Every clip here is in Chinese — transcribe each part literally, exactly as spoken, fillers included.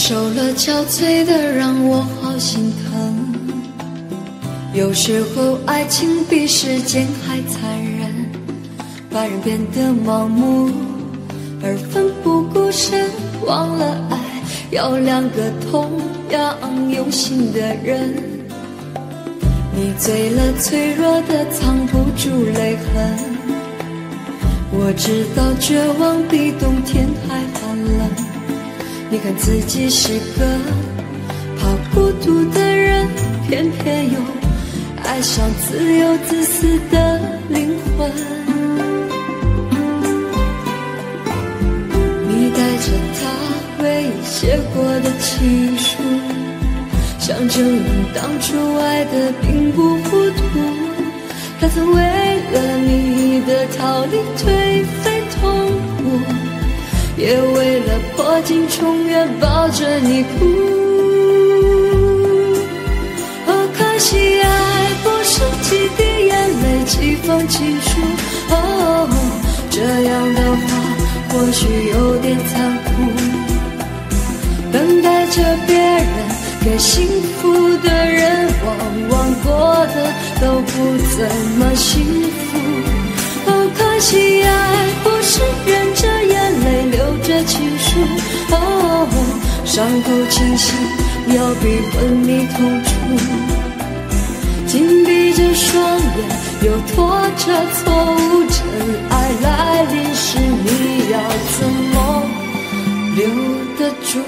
受了憔悴的让我好心疼，有时候爱情比时间还残忍，把人变得盲目而奋不顾身，忘了爱要两个同样用心的人。你醉了，脆弱的藏不住泪痕，我知道绝望比冬天还寒冷，你看自己是个怕孤独的人，偏偏又爱上自由自私的灵魂。你带着他为你写过的情书，想证明当初爱的并不糊涂，他曾为了你的逃离颓废痛苦，也为了破镜重圆抱着你哭。哦，可惜爱不是几滴眼泪几封情书，哦，这样的话或许有点残酷，等待着别人给幸福的人，往往过的都不怎么幸福。哦，可惜爱不是忍着眼泪流着情书，哦，伤口清晰要比昏迷痛楚，紧闭着双眼又拖着错误，真爱来临时你要怎么留得住？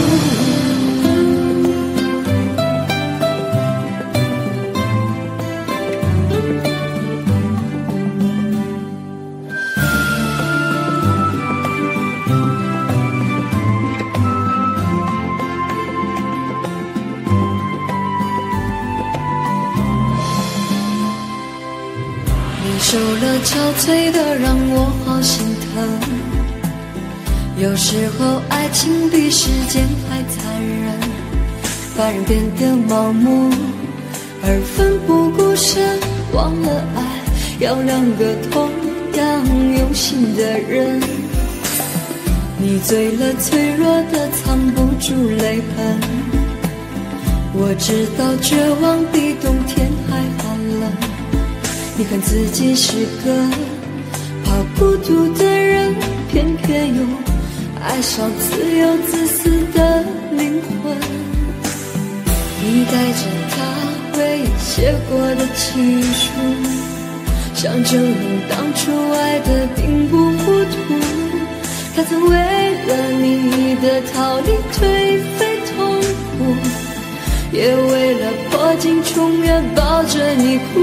受了憔悴的让我好心疼，有时候爱情比时间还残忍，把人变得盲目而奋不顾身，忘了爱要两个同样用心的人。你醉了，脆弱的藏不住泪痕，我知道绝望比冬天还寒冷，你看自己是个怕孤独的人，偏偏又爱上自由自私的灵魂。你带着他为你写过的情书，想证明当初爱的并不糊涂，他曾为了你的逃离颓废痛苦，也为了破镜重圆抱着你哭。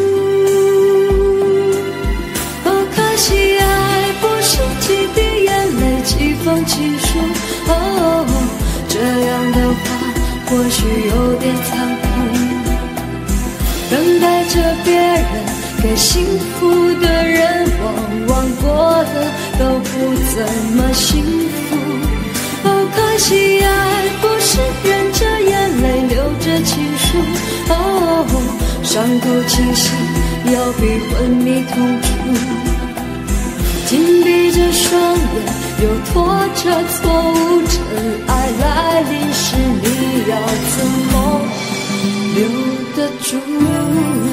可惜爱不是几滴眼泪几封情书，哦，这样的话或许有点残酷，等待着别人给幸福的人，往往过的都不怎么幸福。哦，可惜爱不是忍着眼泪流着情书，哦，伤口清晰要比昏迷痛楚，紧闭着双眼又拖着错误，真爱来临时你要怎么留得住？